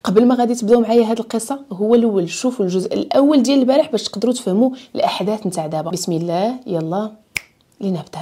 قبل ما غادي تبداو معايا هاد القصه هو الاول شوفوا الجزء الاول ديال البارح باش تقدروا تفهموا الاحداث نتاع دابا. بسم الله يلا لنبدا.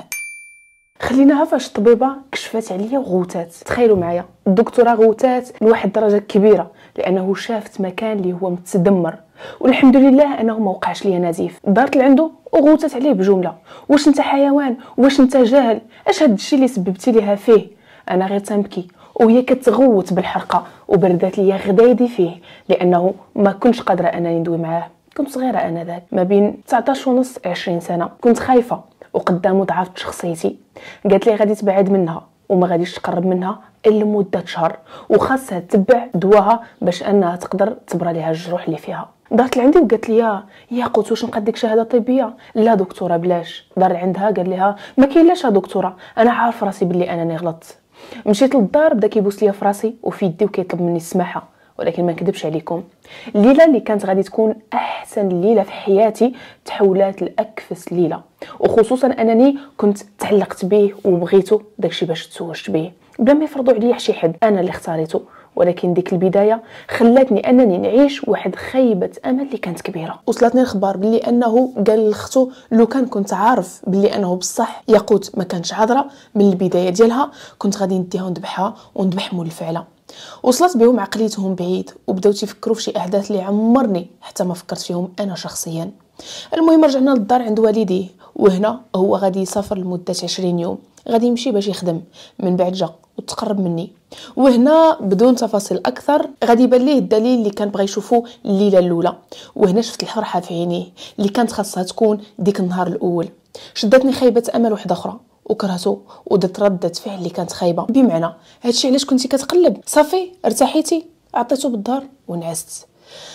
خليناها فاش الطبيبه كشفات عليا وغوتات. تخيلوا معايا الدكتوره غوتات لواحد الدرجه كبيره لانه شافت مكان اللي هو متدمر، والحمد لله انه ما وقعش ليا نزيف. دارت لعنده وغوتات عليه بجمله: واش انت حيوان؟ واش انت جاهل؟ اش هاد الشيء اللي سببتي ليها فيه؟ انا غير تنبكي وهي كتغوت بالحرقه وبردات ليا غدايدي فيه لانه ما كنتش قادره انني ندوي معاه. كنت صغيره انا ذاك ما بين 19 ونص 20 سنه. كنت خايفه وقدامه ضعفت شخصيتي. قالت لي غادي تبعد منها وما غاديش تقرب منها الا لمده شهر، وخاصها تتبع دواها باش انها تقدر تبرى ليها الجروح اللي فيها. دارت لعندي وقالت لي: يا قوت واش نقدك شهاده طبيه؟ لا دكتوره بلاش. دار عندها قال لها: ما كاينلاش يا دكتوره، انا عارف راسي بلي انني غلطت. مشيت للدار بدا كيبوس ليا فراسي وفي يدي وكيطلب مني السماحه. ولكن ما نكذبش عليكم، الليله اللي كانت غادي تكون احسن ليله في حياتي تحولات لاكفس ليله، وخصوصا انني كنت تعلقت به وبغيته داكشي باش تزوجت به بلا ما يفرضوا عليا شي حد، انا اللي اختاريته. ولكن ديك البدايه خلاتني انني نعيش واحد خيبه امل اللي كانت كبيره. وصلتني الخبر بلي انه قال لختو: لو كان كنت عارف بلي انه بصح ياقوت ما كانش عذره من البدايه ديالها كنت غادي نديها ونذبحها ونذبح مول الفعله. وصلت بهم عقليتهم بعيد وبداو تيفكروا في شي احداث اللي عمرني حتى ما فكرت فيهم انا شخصيا. المهم رجعنا للدار عند والديه، وهنا هو غادي يسافر لمده 20 يوم، غادي يمشي باش يخدم. من بعد جا وتقرب مني، وهنا بدون تفاصيل اكثر غادي يبان ليه الدليل اللي كان بغى يشوفه الليله الاولى. وهنا شفت الفرحه في عينيه اللي كانت خاصها تكون ديك النهار الاول. شدتني خيبه امل واحده اخرى وكرهته ودرت ردة فعل اللي كانت خايبه. بمعنى هادشي علاش كنتي كتقلب صافي ارتاحيتي، عطيته بالظهر ونعست.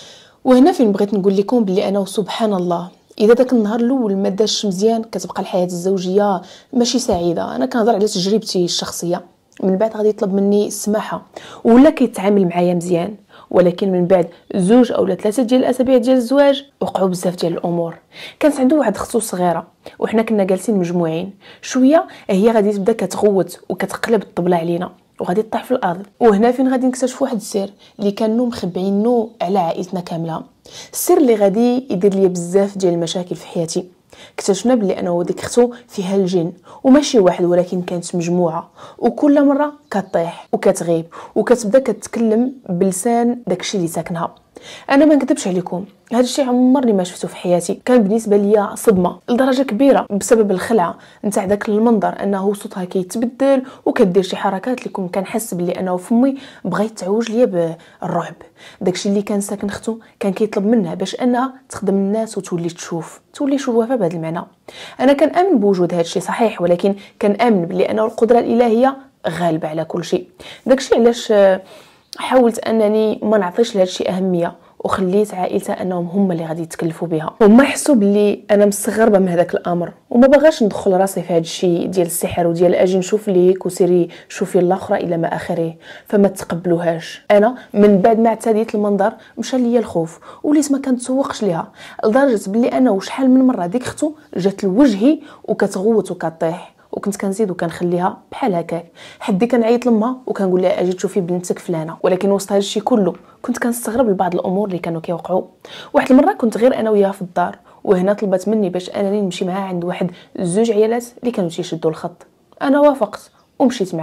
وهنا فين بغيت نقول لكم بلي انا سبحان الله اذا داك النهار الاول ما داش مزيان كتبقى الحياه الزوجيه ماشي سعيده. انا كنهضر على تجربتي الشخصيه. من بعد غادي يطلب مني السماحه ولا كيتعامل معايا مزيان، ولكن من بعد 2 أو 3 ديال الاسابيع ديال الزواج وقعوا بزاف ديال الامور. كانت عنده واحد اختو صغيره وحنا كنا جالسين مجموعين. شويه هي غادي تبدا كتغوت وكتقلب الطبله علينا وغادي تطيح في الارض. وهنا فين غادي نكتشف واحد السر اللي كانوا مخبيينه على عائلتنا كامله، السر اللي غادي يدير لي بزاف ديال المشاكل في حياتي. اكتشفنا بلي انا ديك اختو فيها الجن، وماشي واحد ولكن كانت مجموعه، وكل مره كطيح وكتغيب وكتبدا كتكلم بلسان داكشي اللي ساكنها. انا ما نكذبش عليكم، هذا الشيء عمرني ما شفته في حياتي. كان بالنسبه ليا صدمه لدرجه كبيره بسبب الخلعه نتاع داك المنظر، انه صوتها كيتبدل وكدير شي حركات اللي كنت كنحس بلي انه فمي بغى يتعوج ليا بالرعب. داكشي اللي كان ساكن اختو كان كيطلب منها باش انها تخدم الناس وتولي تولي شوافه بهذا المعنى. انا كان امن بوجود هذا الشيء صحيح، ولكن كان امن بلي انه القدره الالهيه غالبه على كل شيء. داكشي علاش حاولت انني ما نعطيش لهذا الشيء اهميه وخليت عائلتها انهم هم اللي غادي يتكلفوا بها. هما حسوا بلي انا مستغربه من هذاك الامر وما باغاش ندخل راسي في هذا الشيء ديال السحر وديال اجي نشوف ليك وسيري شوفي الاخرى الى ما اخره، فما تقبلوهاش. انا من بعد ما اعتديت المنظر مشى ليا الخوف وليت ما كنتسوقش ليها، لدرجه بلي انا وشحال من مره ديك اختو جات لوجهي وكتغوت وكطيح، وكنت كنزيد وكنخليها بحال هكاك. حدي كنعيط لمها وكنقول لها اجي تشوفي بنتك فلانه. ولكن وسط هذا الشيء كله كنت كنستغرب لبعض الامور اللي كانوا كيوقعوا. واحد المره كنت غير انا وياها في الدار، وهنا طلبت مني باش انني نمشي معها عند واحد 2 عيالات اللي كانوا تيشدوا الخط. انا وافقت ومشيت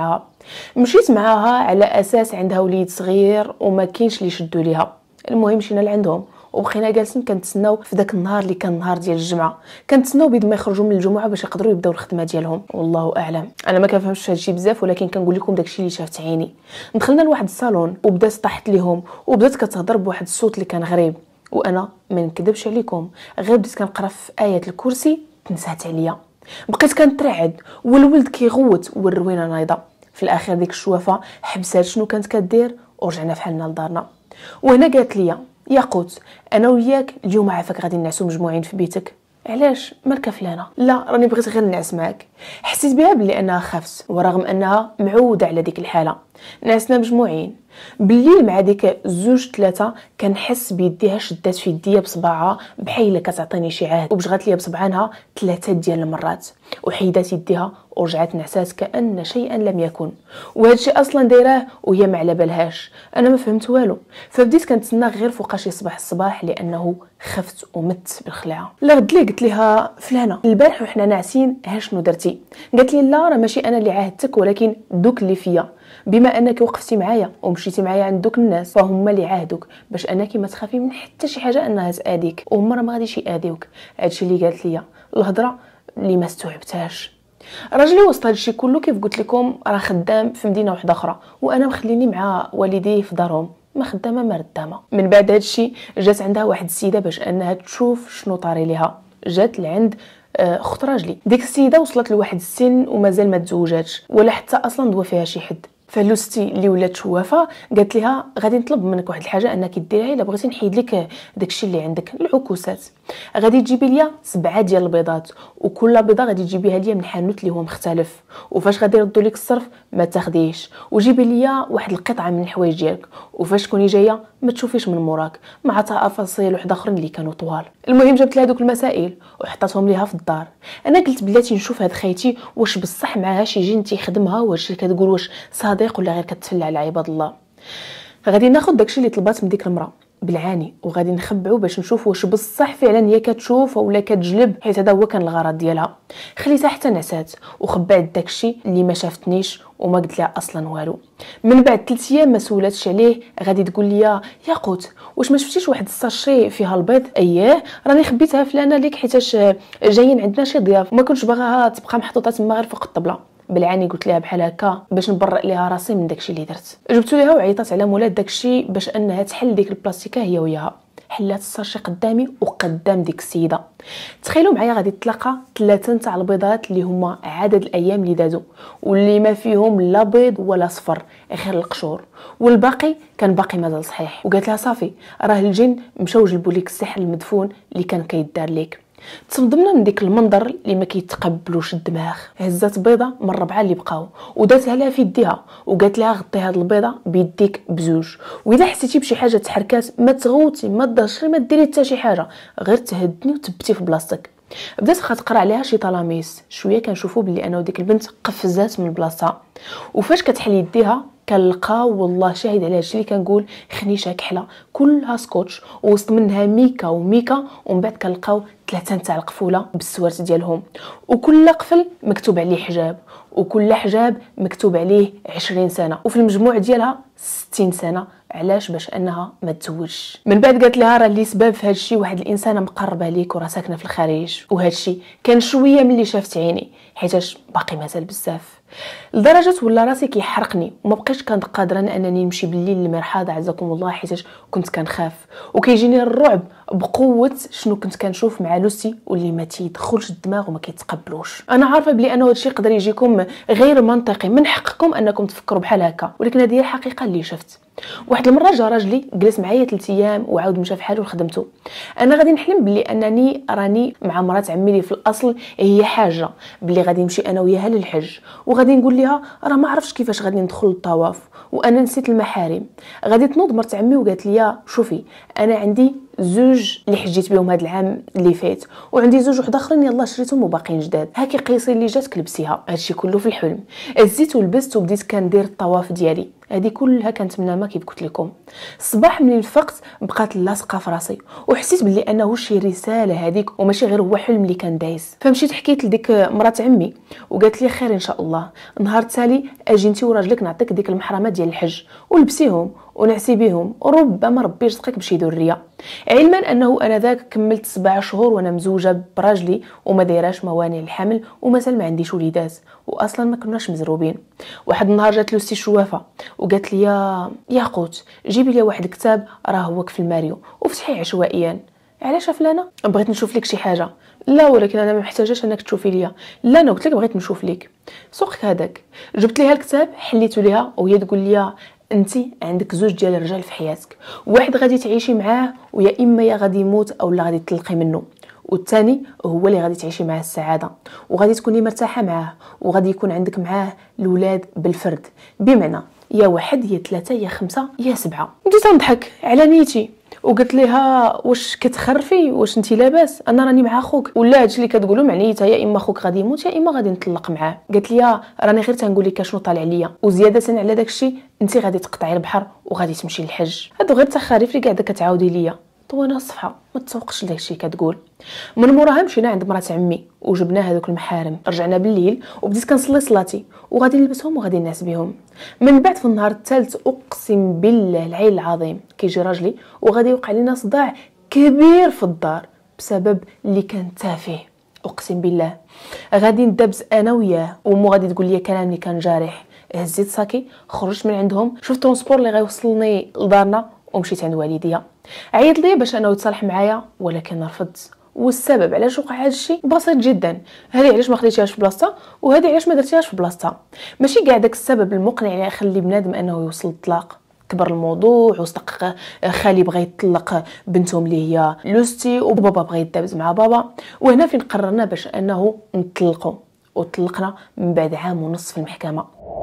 معاها على اساس عندها وليد صغير وما كاينش اللي يشدوا ليها. المهم مشينا لعندهم وبقينا جالسين كنتسناو في داك النهار اللي كان نهار ديال الجمعه. كنتسناو بيد ما يخرجوا من الجمعه باش يقدروا يبداو الخدمه ديالهم. والله اعلم، انا ما كنفهمش هادشي بزاف، ولكن كنقول لكم داكشي اللي شافت عيني. دخلنا لواحد الصالون وبدات طاحت ليهم وبدات كتهضر بواحد الصوت اللي كان غريب، وانا ما نكذبش عليكم غير بديت كنقرا في ايه الكرسي تنسات عليا. بقيت كنترعد والولد كيغوت والروينه نايضه. في الاخير ديك الشوافه حبسات شنو كانت كدير ورجعنا فحالنا لدارنا. وهنا قالت لي: ياقوت انا وياك اليوم عافاك غادي نعسو مجموعين في بيتك. علاش مالك فلانه؟ لا راني بغيت غير نعس معاك. حسيت بها بلي انها خافت ورغم انها معوده على ديك الحاله. نعسنا مجموعين، بالليل مع ديك زوج ثلاثه كنحس بيديها شدات في يديا بصباعها بحال الا كتعطيني شي عهد، وبشغات ليا بصبعانها ثلاثه ديال المرات، وحيدات يديها ورجعت نعسات كأن شيئا لم يكن. وهذا الشيء اصلا دايراه وهي ما على بالهاش. انا ما فهمت والو، فبديت كنتسنى غير فوقاش يصبح الصباح لانه خفت ومت بالخلعه. لا غد لي قلت لها فلانه البارح وحنا ناعسين ها شنو درتي؟ قالت لي لا راه ماشي انا اللي عاهدتك ولكن دوك اللي فيا، بما انك وقفتي معايا ومشيتي معايا عند دوك الناس فهم اللي عاهدوك باش انك ما تخافي من حتى شي حاجه انها تاذيك، وهما راه ما غاديش ياذيوك. هادشي اللي قالت لي الهضره اللي ما استوعبتهاش. راجلي وسط هادشي كله كيف قلت لكم راه خدام في مدينه واحده اخرى، وانا مخليني مع والديه في دارهم، ما خدامه ما ردامه. من بعد هادشي جات عندها واحد السيده باش انها تشوف شنو طاري ليها. جات لعند اخت راجلي. ديك السيده وصلت لواحد السن ومازال ما تزوجاتش ولا حتى اصلا دوا فيها شي حد. فلوستي اللي ولات شوافه قالت لها غادي نطلب منك واحد الحاجه انك ديريها الا بغيتي نحيد لك داكشي اللي عندك العكوسات. غادي تجيبي ليا 7 ديال البيضات، وكل بيضه غادي تجيبيها ليا من حانوت اللي هو مختلف، وفاش غادي يردوا لك الصرف ما تاخديش، وجيبي ليا واحد القطعه من الحوايج ديالك، وفاش تكوني جايه ما تشوفيش من موراك، مع تفاصيل وحده اخرين اللي كانوا طوال. المهم جبت لها دوك المسائل وحطيتهم ليها في الدار. انا قلت بلاتي نشوف هاد خيتي واش بصح معاها شي جين تيخدمها، واش كتقول واش صديق ولا غير كتفلع على عباد الله. غادي ناخذ داكشي اللي طلبات من ديك المراه بالعاني وغادي نخبعو باش نشوف واش بصح فعلا هي كتشوف ولا كتجلب، حيت هذا هو كان الغرض ديالها. خليتها حتى نعسات وخبعت داكشي اللي ما شافتنيش وما قلت لها اصلا والو. من بعد 3 ايام ما سولاتش عليه غادي تقول لي يا قوت واش ما شفتيش واحد الساشي فيها البيض؟ اييه راني خبيتها فلانه ليك حيتاش جايين عندنا شي ضياف وما كنتش باغاها تبقى محطوطه تما غير فوق الطبله. بالعاني قلت لها بحال هكا باش نبرئ ليها راسي من داكشي اللي درت. جبتو ليها وعيطات على مولات داكشي باش انها تحل ديك البلاستيكه هي وياها. حلات الساشي قدامي وقدام ديك السيده. تخيلوا معايا غادي تلقى 3 تاع البيضات اللي هما عدد الايام اللي دازوا واللي ما فيهم لا بيض ولا صفر غير القشور، والباقي كان باقي مازال صحيح. وقالت لها صافي راه الجن مشاو جلبوا لك السحر المدفون اللي كان كيدار ليك. تصدمنا من ديك المنظر اللي ما كيتقبلوش الدماغ. هزات بيضه من 4 اللي بقاو وداتها لها في يديها وقالت لها غطي هاد البيضه بيديك بزوج، واذا حسيتي بشي حاجه تحركات ما تغوتي ما تضشري ما ديري حتى شي حاجه، غير تهدني وتبتي في بلاصتك. بدات كتقرا عليها شي طلاميس شويه كنشوفوا بلي انا وديك البنت قفزات من بلاصتها. وفاش كتحل يديها كنلقاو والله شاهد على هادشي اللي كنقول خنيشه كحله كلها سكوتش ووسط منها ميكا وميكا، ومن بعد كنلقاو 3 تاع القفوله بالسوارت ديالهم، وكل قفل مكتوب عليه حجاب، وكل حجاب مكتوب عليه 20 سنه، وفي المجموع ديالها 60 سنه. علاش؟ باش انها ما تزوجش. من بعد قالت لها راه اللي سبب في هادشي واحد الانسانه مقربه ليك وراه ساكنه في الخارج، وهادشي كان شويه من اللي شافت عيني حيتاش باقي مازال بزاف، لدرجه ولا راسي كيحرقني وما بقيتش كنت قادره انني نمشي بالليل للمرحاض عزكم الله حيتاش كنت كنخاف وكيجيني الرعب بقوه شنو كنت كنشوف مع لوسي واللي ما تيدخلش الدماغ وما كيتقبلوش. انا عارفه بلي انه هادشي يقدر يجيكم غير منطقي، من حقكم انكم تفكروا بحال هكا، ولكن هذه هي الحقيقه اللي شفت. واحد المره جا راجلي جلس معايا 3 ايام وعاود مشى فحالو لخدمته. انا غادي نحلم بلي انني راني مع مرات عمي اللي في الاصل هي حاجه بلي غادي نمشي انا وياها للحج، وغادي نقول لها راه ما عرفتش كيفاش غادي ندخل الطواف وانا نسيت المحارم. غادي تنوض مرت عمي وقالت لي شوفي انا عندي 2 اللي حجيت بهم هذا العام اللي فات وعندي 2 واحد اخرين يلاه شريتهم وباقيين جداد، هاكي قيسي اللي جات لبسيها. هادشي كله في الحلم. هزيت ولبست وبديت كندير الطواف ديالي. هذه كلها كانت منامه كيف قلت لكم. الصباح من الفقت بقات لاصقه في راسي وحسيت بلي انه شي رساله هذيك وماشي غير هو حلم اللي كان دايز. فمشيت حكيت لديك مرات عمي وقالت لي خير ان شاء الله، نهار التالي اجي انت وراجلك نعطيك ديك المحرمات ديال الحج ولبسيهم ونعسي بهم وربما ربي يرزقك بشي ذريه. علما انه انا ذاك كملت 7 شهور وانا مزوجه براجلي وما دايراش موانع الحمل ومازال ما عنديش وليدات واصلا ما كناش مزروبين. واحد النهار جات لوستي شوافه وقالت لي يا قوت جيبي لي واحد الكتاب راه هو في الماريو وفتحيه عشوائيا. علاش فلانه؟ بغيت نشوف لك شي حاجه. لا ولكن انا ما محتاجاش انك تشوفي ليا. لا انا قلت لك بغيت نشوف لك. سوقك هذاك. جبت ليها الكتاب حليته ليها وهي تقول لي انت عندك 2 ديال الرجال في حياتك، واحد غادي تعيشي معاه ويا اما يا غادي يموت او لا غادي تطلقي منه، والثاني هو اللي غادي تعيشي معاه السعاده وغادي تكوني مرتاحه معاه وغادي يكون عندك معاه الاولاد بالفرد. بمعنى يا واحد يا ثلاثه يا خمسه يا سبعه. بديت نضحك على نيتي وقلت ليها واش كتخرفي، واش انت لاباس، انا راني مع خوك ولا هادشي اللي كتقولوا معنيتها يا اما خوك غادي يموت يا اما غادي نطلق معاه. قالت لي راني غير تنقول لك شنو طالع ليا، وزياده على داكشي انت غادي تقطعي البحر وغادي تمشي للحج. هادو غير تخاريف اللي قاعده كتعاودي ليا. طوانا الصفحه ما تسوقش لداكشي كتقول. من موراها مشينا عند مرات عمي وجبنا هذوك المحارم، رجعنا بالليل وبديت كنصلي صلاتي وغادي نلبسهم وغادي نعس بهم. من بعد في النهار الثالث اقسم بالله العلي العظيم كيجي راجلي وغادي يوقع لنا صداع كبير في الدار بسبب اللي كان تافه. اقسم بالله غادي ندبز انا وياه، ومو غادي تقول لي كلام اللي كان جارح. هزيت صاكي خرجت من عندهم، شفت ترونسبور اللي غيوصلني لدارنا ومشيت عند والديا. عيط لي باش انه يتصالح معايا ولكن رفضت. والسبب علاش وقع هذا الشيء بسيط جدا، هذه علاش ما خديتيهاش في بلاصتها وهذه علاش ما درتيهاش في بلاصتها. ماشي كاع داك السبب المقنع اللي يخلي بنادم انه يوصل للطلاق. كبر الموضوع وصدق خالي بغى يطلق بنتهم اللي هي لوستي وبابا بغى يدابز مع بابا، وهنا فين قررنا باش انه نطلقوا. وطلقنا من بعد عام ونص في المحكمه.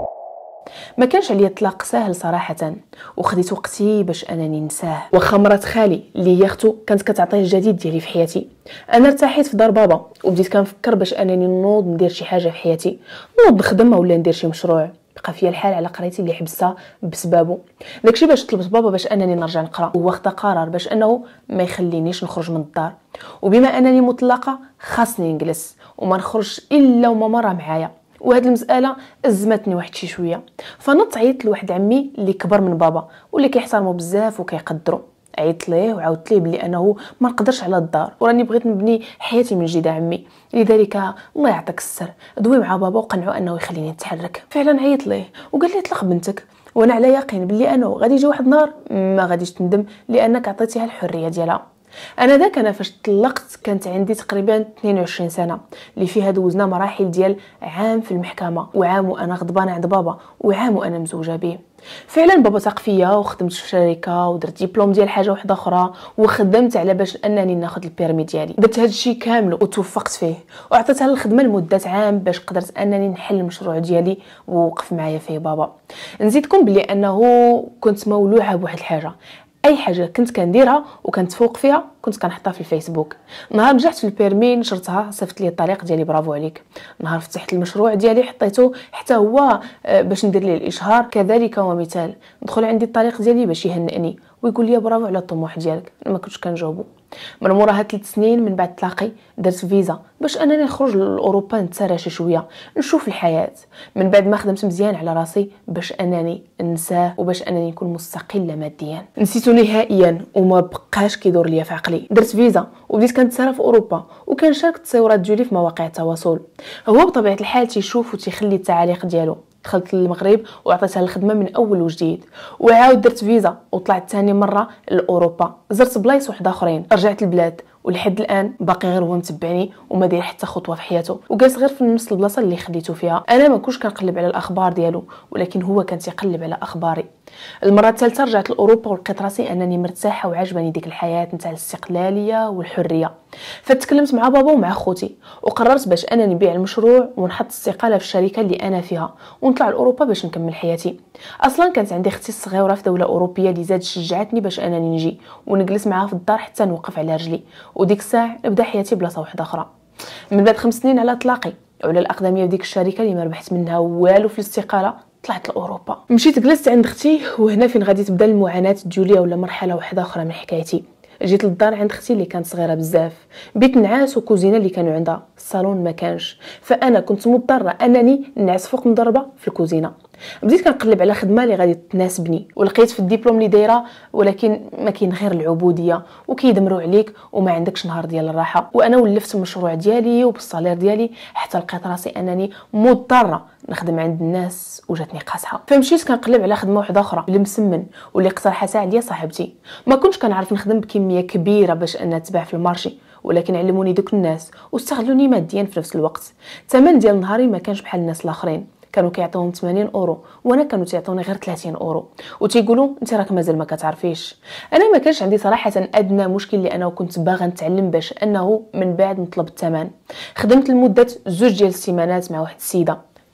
ما كانش عليا الطلاق ساهل صراحه، وخديت وقتي باش انني ننساه. واخا مرات خالي اللي هي اختو كانت كتعطيه الجديد ديالي في حياتي، انا ارتحيت في دار بابا وبديت كنفكر باش انني نوض ندير شي حاجه في حياتي، نوض نخدم ولا ندير شي مشروع. بقى فيا الحال على قرايتي اللي حبستها بسببه. داكشي باش طلبت بابا باش انني نرجع نقرا، هو خدا قرار باش انه ما يخلينيش نخرج من الدار، وبما انني مطلقه خاصني نجلس وما نخرجش الا وماما راه معايا. وهاد المساله ازمتني واحد شي شويه، فنط عيطت لواحد عمي اللي كبر من بابا واللي كيحترمو بزاف وكيقدرو. عيطت ليه وعاودت ليه بلي انه ما نقدرش على الدار وراني بغيت نبني حياتي من جديد عمي، لذلك الله يعطيك السر دوي مع بابا وقنعو انه يخليني نتحرك. فعلا عيط ليه وقال لي طلق بنتك، وانا على يقين بلي انه غادي يجي واحد النهار ما غاديش تندم لانك عطيتيها الحريه ديالها. انا ذاك انا فاش طلقت كانت عندي تقريبا 22 سنه، اللي فيها دوزنا مراحل ديال عام في المحكمه وعام وانا غضبانه عند بابا وعام وانا مزوجه به. فعلا بابا ثق فيا وخدمت في شركه ودرت ديبلوم ديال حاجه واحده اخرى وخدمت على باش انني ناخذ البيرمي ديالي. درت هذا الشيء كامل وتوفقت فيه وعطيتها الخدمه لمده عام باش قدرت انني نحل المشروع ديالي ووقف معايا فيه بابا. نزيدكم بلي انه كنت مولوعه بواحد الحاجه، اي حاجه كنت كنديرها وكنت فوق فيها كنت كنحطها في الفيسبوك. نهار نجحت في البيرمي نشرتها صيفط لي الطريق ديالي برافو عليك، نهار فتحت المشروع ديالي حطيته حتى هو باش ندير ليه الاشهار كذلك ومثال. دخل عندي الطريق ديالي باش يهنئني ويقول لي برافو على الطموح ديالك، ما كنتش كنجاوبو. من موراها 3 سنين من بعد طلاقي درت فيزا باش انني نخرج لاوروبا نتسارى شي شويه نشوف الحياه، من بعد ما خدمت مزيان على راسي باش انني ننساه وباش انني نكون مستقله ماديا. نسيتو نهائيا وما بقاش كيدور ليا في عقلي. درت فيزا وبديت كنتسارى في اوروبا وكنشارك التصويرات ديالي في مواقع التواصل. هو بطبيعه الحال تيشوف وتيخلي التعاليق ديالو. دخلت للمغرب وعطيتها الخدمه من اول وجديد، وعاود درت فيزا وطلعت ثاني مره لاوروبا. زرت بلايص واحد اخرين، رجعت البلاد ولحد الان باقي غير هو متبعني وما داير حتى خطوه في حياته وجالس غير في نفس البلاصه اللي خليته فيها. انا ما كنتش كنقلب على الاخبار ديالو ولكن هو كان تيقلب على اخباري. المره الثالثه رجعت لاوروبا ولقيت راسي انني مرتاحه وعجباني ديك الحياه نتاع الاستقلاليه والحريه. فتكلمت مع بابا ومع خوتي وقررت باش انني نبيع المشروع ونحط استقاله في الشركه اللي انا فيها ونطلع لاوروبا باش نكمل حياتي. اصلا كانت عندي اختي الصغيره في دوله اوروبيه اللي زاد شجعتني باش انني نجي ونجلس معاها في الدار حتى نوقف على رجلي، وديك الساعه نبدا حياتي بلاصه واحده اخرى. من بعد 5 سنين على طلاقي وعلى الاقدميه في ديك الشركه اللي ما ربحت منها والو في الاستقاله طلعت لاوروبا. مشيت جلست عند اختي وهنا فين غادي تبدا المعاناه الجوليه ولا مرحله واحده اخرى من حكايتي. جيت للدار عند اختي اللي كانت صغيره بزاف، بيت نعاس وكوزينه اللي كانوا عندها، الصالون ما كانش، فانا كنت مضطره انني نعس فوق مضربه في الكوزينه. بديت كنقلب على خدمه اللي غادي تناسبني ولقيت في الدبلوم اللي دايره ولكن ما كاين غير العبوديه وكيدمروا عليك وما عندكش نهار ديال الراحه. وانا ولفت المشروع ديالي وبالصالير ديالي حتى لقيت راسي انني مضطره نخدم عند الناس وجاتني قاصحه. فمشيت كنقلب على خدمه واحده اخرى اللي مسمن واللي اقترحتها عليا صاحبتي. ما كنتش كنعرف نخدم بكميه كبيره باش انها تباع في المارشي ولكن علموني دوك الناس واستغلوني ماديا في نفس الوقت. الثمن ديال نهاري ما كانش بحال الناس الاخرين، كانوا كيعطيوهم 80 اورو وانا كانوا تيعطوني غير 30 اورو وتيقولوا انت راك مازال ما كتعرفيش. انا ما كانش عندي صراحه ادنى مشكل لانه كنت باغا نتعلم باش انه من بعد نطلب الثمن. خدمت لمده 2 ديال السيمانات مع واحد السيده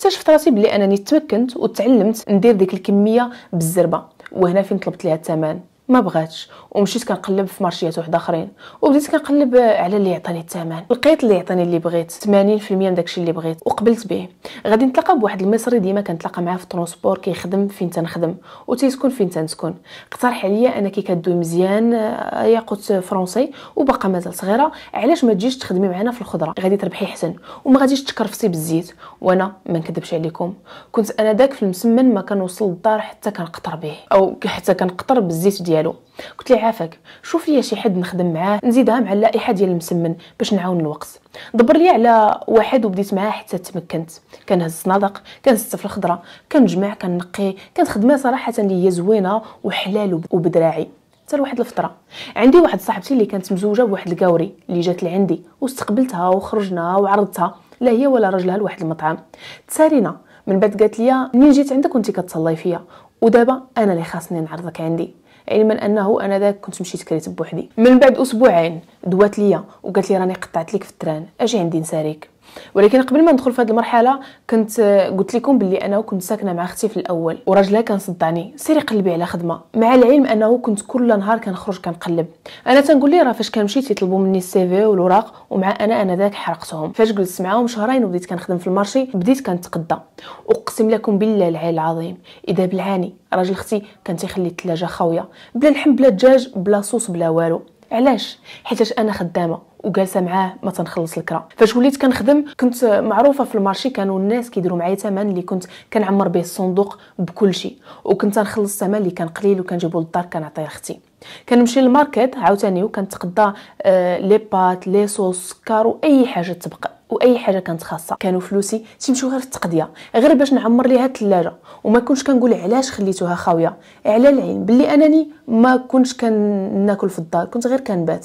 اكتشفت راسي بلي انني تمكنت وتعلمت ندير ديك الكميه بالزربه. وهنا فين طلبت ليها الثمن، ما بغاتش، ومشيت كنقلب في مارشيات واحد اخرين، وبديت كنقلب على اللي يعطيني الثمن. لقيت اللي يعطيني اللي بغيت 80% من داكشي اللي بغيت وقبلت به. غادي نتلاقى بواحد المصري ديما كنتلاقى معاه في الترونسبور، كيخدم فين تنخدم وتيسكن فين تنسكن. اقترح عليا انا كي كدوي مزيان ياقوت فرونسي وباقا مازال صغيره، علاش ما تجيش تخدمي معنا في الخضره، غادي تربحي حسن وما غاديش تكرفسي بالزيت. وانا ما نكذبش عليكم، كنت انا داك في المسمن ما كنوصل للدار حتى كنقطر به، او حتى كنقطر بالزيت ديالو. قلت لي عافاك شوف لي شي حد نخدم معاه نزيدها مع اللائحه ديال المسمن باش نعاون الوقت. دبر لي على واحد وبديت معاه حتى تمكنت. كنهز الصنادق، كنست في الخضره، كنجمع، كنقي، كانت خدمه صراحه اللي هي زوينه وحلال وبدراعي. حتى لواحد الفتره عندي واحد صاحبتي اللي كانت مزوجه بواحد الكاوري اللي جات لعندي واستقبلتها وخرجنا وعرضتها لا هي ولا راجلها لواحد المطعم. تسالينا من بعد قالت لي منين جيت عندك وانت كتصلي فيا، ودابا انا اللي خاصني نعرضك عندي، علما انه انا داك كنت مشيت كريت بوحدي. من بعد اسبوعين دوات ليا وقالت لي راني قطعت لك في التران، اجي عندي نساريك. ولكن قبل ما ندخل في هذه المرحله كنت قلت لكم باللي انا كنت ساكنه مع اختي في الاول، وراجلها كان صدعني سيري قلبي على خدمه، مع العلم انه كنت كل نهار كنخرج كنقلب. انا تنقول لي راه فاش كنمشي تيطلبوا مني السي في والاوراق، ومع انا ذاك حرقتهم. فاش جلست معاهم شهرين وبديت كنخدم في المارشي بديت كنتقدى. اقسم لكم بالله العلي العظيم اذا بالعاني راجل اختي كان تيخلي الثلاجه خاويه بلا لحم بلا دجاج بلا صوص بلا والو. علاش؟ حيتاش انا خدامه وجالسه معاه ما تنخلص الكرا. فاش وليت كنخدم كنت معروفه في المارشي، كانوا الناس كيديروا معايا ثمن اللي كنت كنعمر به الصندوق بكل شيء، وكنت نخلص ثمن اللي كان قليل وكنجيبو للدار كنعطيه لاختي. كنمشي للماركت عاوتاني وكنتقدى لي بات لي صوص سكر واي حاجه تبقى واي حاجه كانت خاصه. كانوا فلوسي تيمشيو غير في التقضيه، غير باش نعمر ليها الثلاجه، وما كنتش كنقول علاش خليتوها خاويه، على العين باللي انني ما كنتش كناكل في الدار، كنت غير كنبات.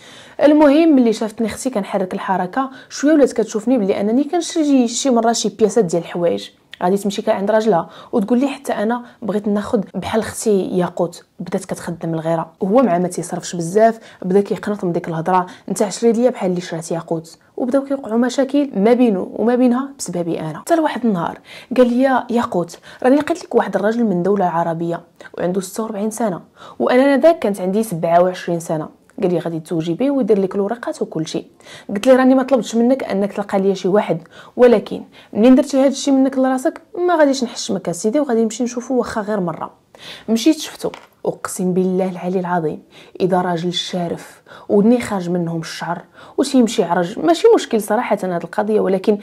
المهم ملي شافتني اختي كنحرك الحركه شويه ولات كتشوفني بلي انني كنشري شي مره شي بياسات ديال الحوايج، غادي تمشي عند راجلها وتقول لي حتى انا بغيت ناخذ بحال اختي ياقوت. بدات كتخدم الغيره وهو مع ما تيصرفش بزاف، بدا كيقنط من ديك الهضره نتا عشري ليا بحال اللي شرات ياقوت، وبداو كيوقعوا مشاكل ما بينه وما بينها بسببي انا. حتى لواحد النهار قال لي ياقوت راني لقيت لك واحد الراجل من دوله عربيه وعنده 46 سنه، وانا ذاك كانت عندي 27 سنه. قال لي غادي تزوجي به ويدير لك الورقات وكل شيء. قلت لي راني ما طلبتش منك انك تلقى لي شي واحد، ولكن منين درتي هذا الشيء منك لراسك ما غاديش نحشمك سيدي، وغادي نمشي نشوفو واخا غير مره. مشيت شفتو، اقسم بالله العلي العظيم اذا راجل شارف ودني خارج منهم الشعر وتيمشي عرج، ماشي مشكل صراحه هذه القضيه، ولكن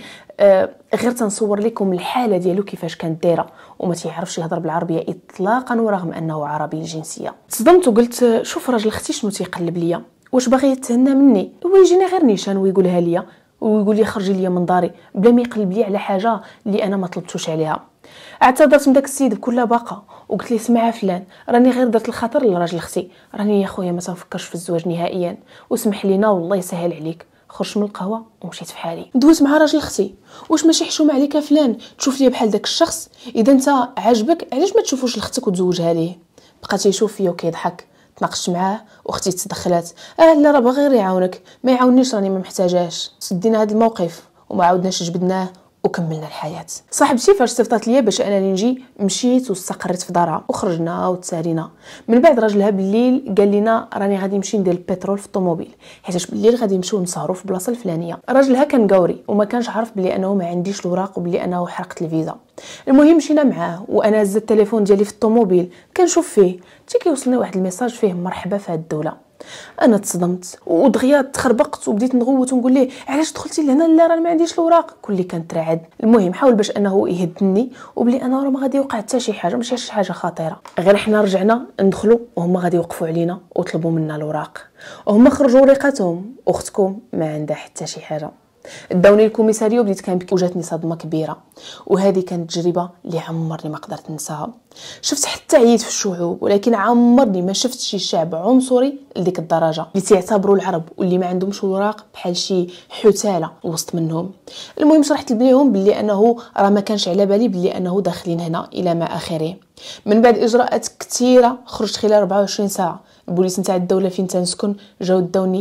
غير تنصور لكم الحاله ديالو كيفاش كانت دايره، وما تيعرفش يهضر بالعربيه اطلاقا ورغم انه عربي الجنسيه. تصدمت وقلت شوف راجل اختي شنو تيقلب ليا، واش باغي يتهنى مني؟ هو يجيني غير نيشان ويقولها ليا ويقول لي خرجي ليا من داري بلا ما يقلب لي على حاجه اللي انا ما طلبتوش عليها. اعتذرت من داك السيد بكل باقه وقلت لي اسمع فلان راني غير درت الخطر لراجل اختي، راني يا خويا ما تنفكرش في الزواج نهائيا، واسمح لينا والله يسهل عليك. خرجت من القهوه ومشيت في حالي. دوزت مع راجل اختي واش ماشي حشومه عليك فلان تشوف لي بحال داك الشخص؟ اذا انت عاجبك علاش ما تشوفوش لاختك وتزوجها ليه؟ بقى تيشوف فيا وكيضحك. تناقشت معاه واختي تدخلات لا راه باغي غير يعاونك، ما يعاونيش راني ما محتاجاش. سدينا هذا الموقف وما عاودناش جبدناه وكملنا الحياه. صاحبتي فاش صيفطات ليا باش انني نجي مشيت واستقريت في دارها وخرجنا وتسالينا. من بعد راجلها بالليل قال لنا راني غادي نمشي ندير البترول في الطوموبيل، حيت بالليل غادي نمشيو نسهروا في البلاصه الفلانيه. راجلها كان قوري وما كانش عارف بلي انه ما عنديش الاوراق وبلي انه حرقت الفيزا. المهم مشينا معاه وانا هزت التليفون ديالي في الطوموبيل كنشوف فيه حتى كيوصلني واحد الميساج فيه مرحبا في هذه الدوله. انا تصدمت ودغيا تخربقت وبديت نغوت ونقول ليه علاش دخلتي لهنا؟ لا راه ما عنديش الاوراق. كلي كان ترعد. المهم حاول باش انه يهدني وبلي انا راه ما غادي يوقع حتى شي حاجه، ماشي شي حاجه خطيره، غير حنا رجعنا ندخلوا وهما غادي يوقفوا علينا وطلبوا منا الاوراق، وهما خرجوا ورقتهم. اختكم ما عندها حتى شي حاجه. داوني الكوميساريه وبديت كنبكي وجاتني صدمه كبيره، وهذه كانت تجربه اللي عمرني ما قدرت ننساها. شفت حتى عيد في الشعوب، ولكن عمرني ما شفت شي شعب عنصري لديك الدرجه اللي تيعتبروا العرب واللي ما عندهمش اوراق بحال شي حتاله وسط منهم. المهم شرحت لهم باللي انه راه ما كانش على بالي باللي انه داخلين هنا الى ما اخره. من بعد اجراءات كثيره خرجت خلال 24 ساعه. البوليس نتاع الدوله فين تنسكن جاو داوني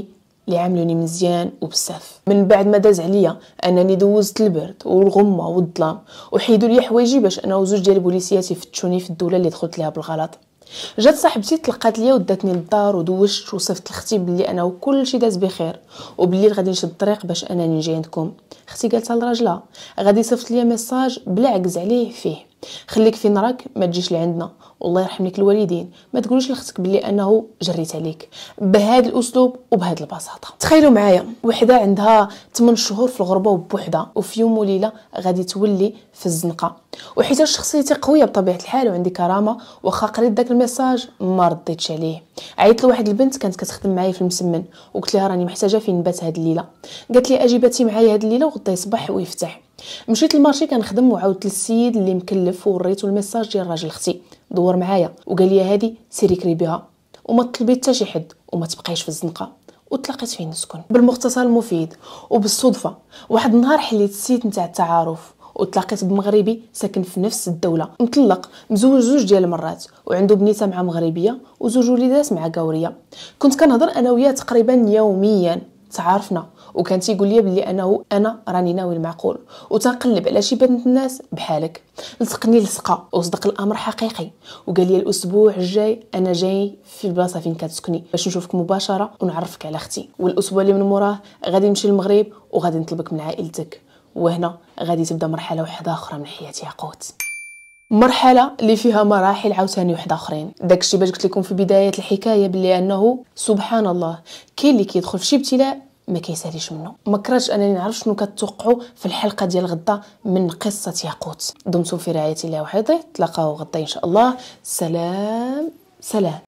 اللي عاملوني مزيان وبزاف. من بعد ما داز عليا انني دوزت البرد والغمه والظلام وحيدوا لي حوايجي باش انا وزوج ديال البوليسيات يفتشوني في الدوله اللي دخلت ليها بالغلط. جات صاحبتي تلقات ليا وداتني للدار ودوشت وصفت لختي بلي انا وكل شي داز بخير وبالليل غادي نشد الطريق باش انني نجي عندكم. اختي قالتها لراجلها غادي صيفط ليا ميساج بلا عكز عليه فيه: خليك فين راك ما تجيش لعندنا، والله يرحم لك الوالدين، ما تقولش لختك بلي انه جريت عليك. بهذا الاسلوب وبهذه البساطه. تخيلوا معايا وحده عندها 8 شهور في الغربه وبوحده وفي يوم وليله غادي تولي في الزنقه. وحيت شخصيتي قويه بطبيعه الحال وعندي كرامه، واخا قريت داك الميساج ما رديتش عليه. عيطت لواحد البنت كانت كتخدم معايا في المسمن وقلت لها راني محتاجه فين نبات هاد الليله. قالت لي اجيبتي معايا هاد الليله وغدا يصبح ويفتح. مشيت للمارشي كنخدم وعاودت للسيد اللي مكلف ووريته الميساج ديال راجل اختي، دور معايا وقال لي هادي سيري كريبيها وما تطلبي حتى شي حد وما تبقايش في الزنقه. وتلاقيت فين نسكن بالمختصر المفيد. وبالصدفه واحد النهار حليت السيت نتاع التعارف وتلاقيت بمغربي ساكن في نفس الدوله، مطلق، مزوج زوج ديال المرات وعنده بنيته مع مغربيه وزوج وليدات مع قاوريه. كنت كنهضر انا وياه تقريبا يوميا، تعارفنا وكان تيقول لي بلي انا راني ناوي المعقول وتنقلب على شي بنت الناس بحالك. لصقني لصقه وصدق الامر حقيقي وقال لي الاسبوع الجاي انا جاي في البلاصه فين كتسكني باش نشوفك مباشره ونعرفك على اختي، والاسبوع اللي من موراه غادي نمشي للمغرب وغادي نطلبك من عائلتك. وهنا غادي تبدا مرحله واحده اخرى من حياتي ياقوت، مرحله اللي فيها مراحل عاوتاني واحد اخرين. داكشي باش قلت لكم في بدايه الحكايه بلي انه سبحان الله كاين اللي كيدخل في شي ابتلاء ما كيساليش منه. ما كرهتش انني نعرف شنو كتوقعوا في الحلقه ديال غدا من قصه ياقوت. دمتم في رعايه الله وحفظه، تلاقاو غدا ان شاء الله. سلام.